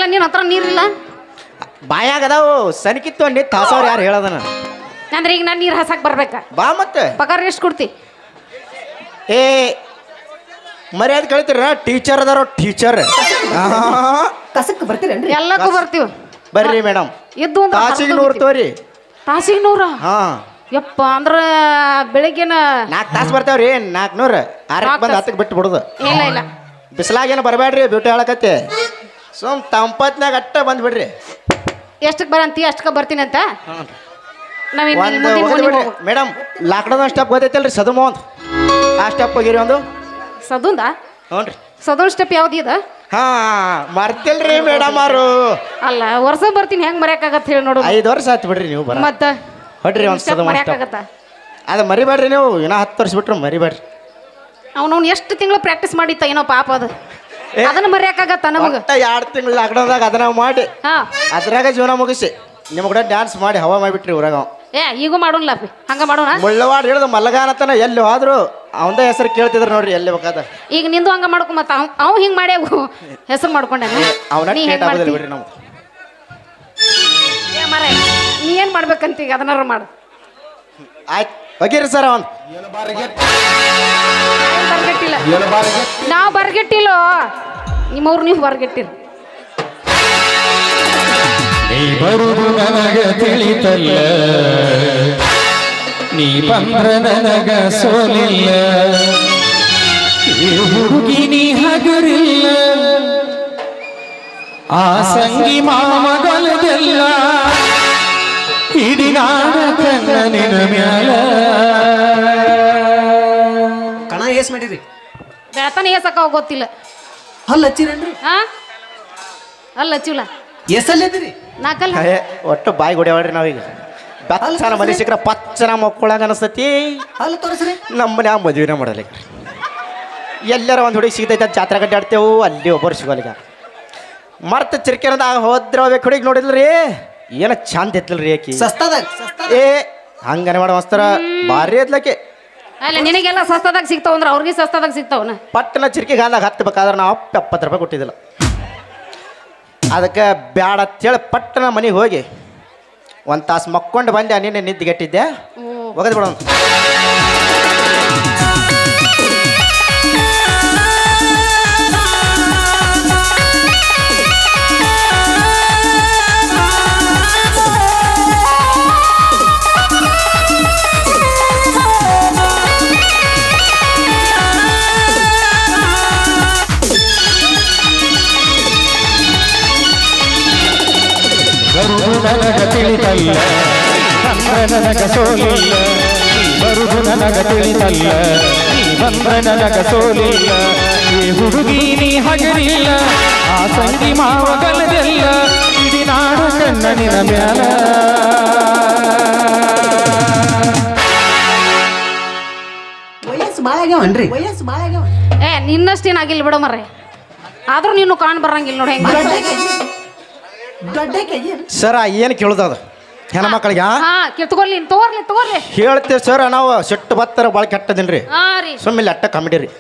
ಅಲ್ಲ ನಿನ್ನ ಹತ್ರ ನೀರಿಲ್ಲ ಬಾಯಾಗ ಅದಾವು ಸನಿಕಿತ್ತು ಅನ್ನಿ ತಾಸವ್ರು ಯಾರು ಹೇಳದನ ಅಂದ್ರೆ ಈಗ ನಾನು ನೀರು ಹಸಕ್ ಬರ್ಬೇಕಾ ಬಾ ಮತ್ತೆ ಪಗಾರ ಎಷ್ಟು ಕೊಡ್ತಿ ಏ ಮರ್ಯಾದೆ ಕಳಿತೀರ ಟೀಚರ್ ಅದಾರ ಟೀಚರ್ ಕಸಕ್ಕೆ ಬರ್ತೀರೇನ್ರಿ ಎಲ್ಲಕ್ಕೂ ಬರ್ತೀವಿ ಬರ್ರಿ ಮೇಡಮ್ ಎದ್ದು ಒಂದು ತಾಸಿಗೆ 100 ತೋರಿ ತಾಸಿಗೆ 100 ಹಾ ಯಪ್ಪ ಅಂದ್ರ ಬೆಳಿಗ್ಗೆನ 4 ತಾಸು ಬರ್ತಾವ್ರಿ 400 6ಕ್ಕೆ ಬಂದು 10ಕ್ಕೆ ಬಿಟ್ಟು ಬಿಡುದು ಇಲ್ಲ ಇಲ್ಲ ಬಿಸಿಲಾಗೇನು ಬರಬೇಡ್ರಿ ಬ್ಯೂಟಿ ಹೇಳಕತ್ತೆ ಸುಮ್ ತಂಪತ್ನಾಗ ಅಟ್ಟ ಬಂದ್ಬಿಡ್ರಿ ಎಷ್ಟಕ್ಕೆ ಬರಂತಿ ಅಷ್ಟಕ್ಕೆ ಬರ್ತೀನಿ ಅಂತ ಮೇಡಮ್ ಲಾಕ್ಡೌನ್ ಸ್ಟೆಪ್ ಗೊತ್ತೈತಲ್ರಿ ಸದುಮೋಂದ್ ಆ ಸ್ಟೆಪ್ ಹೋಗಿರಿ ಒಂದು ಸದುಂದ ಹ್ಞೂ ರೀ ಸದೂನ್ ಸ್ಟೆಪ್ ಯಾವ್ದು ಇದೆ ಹಾ ಮರ್ತಿಲ್ರಿ ಮೇಡಮ್ ಅವರು ಅಲ್ಲ ವರ್ಷ ಬರ್ತೀನಿ ಹೆಂಗ್ ಮರ್ಯಾಕಾಗತ್ತ ಹೇಳಿ ನೋಡು 5 ವರ್ಷ ಆಯ್ತು ಬಿಡ್ರಿ ನೀವು ಬರ ಮತ್ತ ಹೊಡ್ರಿ ಒಂದು ಸದ ಮರ್ಯಾಕಾಗತ್ತ ಅದು ಮರಿಬೇಡ್ರಿ ನೀವು ಇನ್ನ 10 ವರ್ಷ ಬಿಟ್ರು ಮರಿಬೇಡ್ರಿ ಅವ್ನು ಎಷ್ಟು ತಿಂಗಳು ಪ್ರಾಕ್ಟೀಸ್ ಮಾಡಿತ್ತ ಏನೋ ಪಾಪ ಅದು ಅದನ್ನ ಮರ್ಯಾಕಾಗತ್ತ ನಮಗ 2 ತಿಂಗಳು ಲಾಕ್ಡೌನ್ದಾಗ ಅದನ್ನ ಮಾಡಿ ಅದ್ರಾಗ ಜೀವನ ಮುಗಿಸಿ ನಿಮ್ ಕೂಡ ಡ್ಯಾನ್ಸ್ ಮಾಡಿ ಹವಾ ಮಾಡಿಬಿಟ್ರಿ ಊರಾಗ ಈಗೂ ಮಾಡೋಣ ಹಂಗ ಮಾಡೋಣ ಮುಳ್ಳವಾಡ ಹಿಡಿದು ಮಲ್ಲಗಾನತನ ಎಲ್ಲಿ ಹೋದ್ರು ಅವಂದ ಹೆಸರು ಕೇಳ್ತಿದ್ರು ನೋಡ್ರಿ ಎಲ್ಲಿ ಬೇಕಾದ ಈಗ ನಿಂದು ಹಂಗ ಮಾಡ್ಕೊ ಮತ್ತ ಅವ್ ಹಿಂಗ್ ಮಾಡಿ ಹೆಸರು ಮಾಡ್ಕೊಂಡ ಬಿಡ್ರಿ ನಾವು ನೀ ಏನ್ ಮಾಡ್ಬೇಕಂತ ಈಗ ಅದನ್ನಾರ ಮಾಡು ಆಯ್ತು ಬಗೀರಿ ಸರ್ ಅವನ್ ಬರ್ಗೆಟ್ಟಿಲ್ಲ ನಾವು ಬರ್ಗೆಟ್ಟಿಲ್ಲೋ ನಿಮ್ಮವ್ರು ನೀವು ಬರ್ಗೆಟ್ಟಿರಿ ನೀ ಬರುವುದು ನನಗ ತಿಳಿತಲ್ಲ ನೀ ಬಂದ್ರ ನನಗ ಸೋಲಿಲ್ಲ ಈ ಹುಡುಗಿ ನೀ ಹಗರಿಲ್ಲ ಆ ಸಂಗಿ ಮಾಮಗಲದೆಲ್ಲ ಇಡೀ ನಾಡ ಕಣ್ಣ ನಿನ ಮ್ಯಾಲ ಕಣ ಏಸ್ ಮಾಡಿರಿ ಬೆಳತನ ಏಸಕ್ಕ ಗೊತ್ತಿಲ್ಲ ಹಲ್ಲ ಹಚ್ಚಿರೇನ್ರಿ ಹಾ ಅಲ್ಲ ಹಚ್ಚಿಲ್ಲ ಎಸಲ್ಲದಿರಿ ನಾಕಲ್ಲ ಒಟ್ಟು ಬಾಯಿ ಹೊಡಿಯಾಡ್ರಿ ನಾವೀಗ ಬಚ್ಚನ ಮನೆ ಸಿಕ್ಕರೆ ಪಚ್ಚನ ಮಕ್ಕಳಂಗ ಅನಿಸ್ತತಿ ಹಲ್ಲ ತೋರಿಸ್ರಿ ನಮ್ಮ ಮನೆ ಮದುವೆನ ಮಾಡಲ್ಲ ಎಲ್ಲರ ಒಂದು ಹುಡುಗಿ ಸಿಗ್ತೈತೆ ಜಾತ್ರೆ ಗಡ್ಡೆ ಆಡ್ತೇವು ಅಲ್ಲಿ ಒಬ್ಬರು ಸಿಗೋಲಿಗ ಮರ್ತ ಚಿರ್ಕೆನದಾಗ ಹೋದ್ರೆ ಹೋಗ್ಬೇಕು ಹುಡುಗಿ ನೋಡಿದ್ರಿ ಏನ ಚಂದ ಎತ್ತಲ್ರಿ ಆಕಿ ಏ ಹಂಗನೆ ಮಾಡೋ ಮಸ್ತರ ಭಾರಿ ಎತ್ಲಕ್ಕೆ ಅಲ್ಲ ನಿನಗೆಲ್ಲ ಸಸ್ತದಾಗ ಸಿಗ್ತಾವ ಅಂದ್ರೆ ಅವ್ರಿಗೆ ಸಸ್ತದಾಗ ಸಿಗ್ತಾವನ ಪಟ್ಟನ ಚಿರ್ಕಿಗೆ ಹಾಲಾಗ ಹತ್ತಬೇಕಾದ್ರೆ ನಾವು 70 ರೂಪಾಯಿ ಕೊಟ್ಟಿದ್ದಿಲ್ಲ ಅದಕ್ಕೆ ಬ್ಯಾಡ ಅಂತೇಳಿ ಪಟ್ಟನ ಮನೆಗೆ ಹೋಗಿ 1 ತಾಸು ಮಕ್ಕೊಂಡು ಬಂದೆ ನಿನ್ನೆ ನಿದ್ದಿಗೆಟ್ಟಿದ್ದೆ ಒಗದು ಬಿಡೋಣ ಬರುವುದು ನನಗ ತಿಳಿತಲ್ಲ ಬಂದ್ರ ನನಗ ಸೋಲಿಲ್ಲ ಬರುವುದು ನನಗ ತಿಳಿತಲ್ಲ ನೀ ಬಂದ್ರ ನನಗ ಸೋಲಿಲ್ಲ ಈ ಹುಡುಗಿ ನೀ ಹಗರಿಲ್ಲ ಆ ಸಂಗಿ ಮಾವಗಲದೆಲ್ಲ ಇಡೀ ನಾಡು ಕಣ್ಣ ನಿನ ಮ್ಯಾಲ ವಯಸ್ಸು ಭಾಳ ಆಗ್ಯಾವನ್ರಿ ವಯಸ್ಸು ಭಾಳ ಆಗ್ಯಾವ ನಿನ್ನಷ್ಟೇನಾಗಿಲ್ಲ ಬಿಡ ಮರ್ರೆ ಆದ್ರೂ ನೀನು ಕಾಣ್ ಬರಂಗಿಲ್ಲ ನೋಡಿ ಹೆಂಗ ಸರ್ ಏನು ಕೇಳುದ ಅದು ಹೆಣ್ಮಕ್ಳಿಗೆ ತಗೋರ್ಲಿ ತಗೋರ್ಲಿ ಹೇಳ್ತೀವಿ ಸರ್ ನಾವು ಸಿಟ್ಟು ಬತ್ತರ ಭಾಳ ಕೆಟ್ಟದಿಲ್ರಿ ಸುಮ್ಮನೆ ಅಟ್ಟ ಕಾಮಿಡಿ ರೀ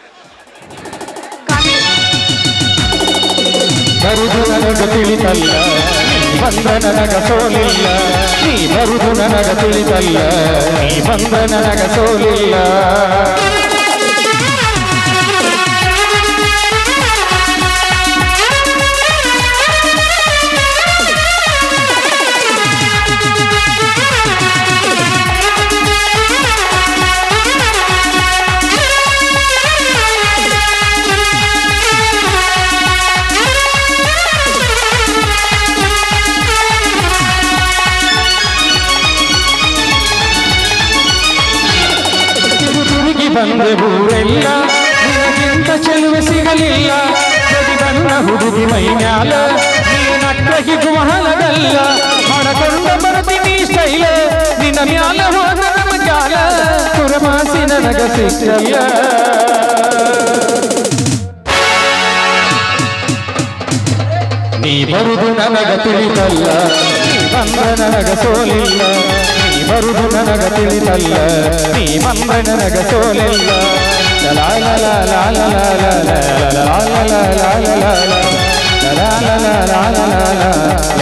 ಬರುವುದು ನನಗ ತಿಳಿತಲ್ಲ ಬಂದ ನನಗ ಸೋಲಿಲ್ಲ ನೀ ಬರುವುದು ನನಗ ತಿಳಿತಲ್ಲ ನೀ ಬಂದ ನನಗ ಸೋಲಿಲ್ಲ ಬಂದೆ ಊರೆಲ್ಲ ನಿನಗಿಂತ ಚೆಲುವೆ ಸಿಗಲಿಲ್ಲ ಬಣ್ಣ ಹುಡುಗಿ ಮೈ ಮ್ಯಾಲ ನೀನಟ್ಟಗಿ ಗುಮಹಲದಲ್ಲ ಮಾಡಕೊಂಡ ಬರ್ತೀನಿ ಸ್ಟೈಲ ನಿನ್ನ ಮ್ಯಾಲ ಹೋದ ನಮ್ಮ ಜಾಲ ಸುರಮಾಸಿ ನನಗ ಸಿಕ್ಕಲ್ಲ ನೀ ಬರುದು ನನಗ ತಿಳಿತಲ್ಲ ನೀ ಬಂದ ನನಗ ಸೋಲಿಲ್ಲ ಬರುದು ನನಗ ತಿಳಿತಲ್ಲ ನೀ ಬಂದ ನನಗ ಸೋಲಿಲ್ಲ ಲ ಲ ಲ ಲ ಲ ಲ ಲ ಲ ಲ ಲ ಲ ಲ ಲ ಲ ಲ ಲ ಲ ಲ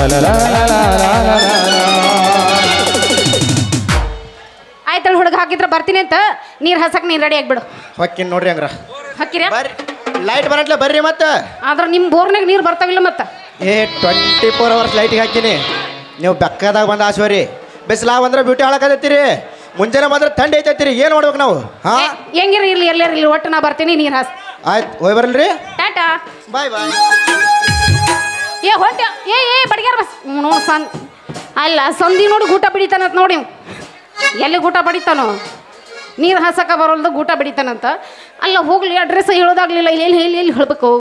ಆಯ್ತಲ್ಲ ಹುಡುಗ ಹಾಕಿದ್ರೆ ಬರ್ತೀನಿ ಅಂತ ನೀರು ಹಸಕ್ ನೀನು ರೆಡಿ ಆಗ್ಬಿಡು. ಹೊಕ್ಕಿನ್ ನೋಡ್ರಿ ಹಂಗ್ರ ಹಾಕಿರ ಬರ್ರಿ ಲೈಟ್ ಬರಟ್ಲೆ ಬರ್ರಿ ಮತ್ತೆ. ಆದ್ರೆ ನಿಮ್ಮ ಬೋರ್ನಾಗ ನೀರು ಬರ್ತಾವಿಲ್ಲ ಮತ್ತೆ. 24 hours ಲೈಟಿಗೆ ಹಾಕಿನಿ. ನೀವು ಬೆಕ್ಕದಾಗ ಬಂದ ಆಶ್ವರಿ ಬಿಸಿಲಾ ಬಂದ್ರೆ ಬ್ಯೂಟಿ ಹಾಳಕತ್ತೀರಿ. ಮುಂಜಾನೆ ಬಂದ್ರೆ ಥಂಡಿ ಐತೈತಿರಿ. ಏನು ಮಾಡ್ಬೇಕು ನಾವು? ಹಾ ಹೆಂಗಿರ ಇರ್ಲಿ ಎಲ್ಲರಿರ್ಲಿ ಒಟ್ಟು ನಾ ಬರ್ತೀನಿ ನೀರು ಹಾಸ್. ಆಯ್ತು ಹೋಯ್ ಬರಲ್ರಿ. ಟಾಟಾ ಬಾಯ್ ಬಾಯ್. ಹೊಂಟೆ ಬಡಿಗಾರ ಬಸ್ ನೋಡಿ ಅಲ್ಲ ಸಂಧಿ ನೋಡಿ ಗೂಟ ಬಿಡಿತಾನಂತ ನೋಡಿ. ಎಲ್ಲಿ ಗೂಟ ಬಡಿತಾನೋ? ನೀರು ಹಾಸಕ ಬರೋಲ್ದು ಗೂಟ ಬಿಡಿತಾನಂತ. ಅಲ್ಲ ಹೋಗ್ಲಿ ಅಡ್ರೆಸ್ ಹೇಳೋದಾಗ್ಲಿಲ್ಲ. ಎಲ್ಲಿ ಹೇಳಬೇಕು?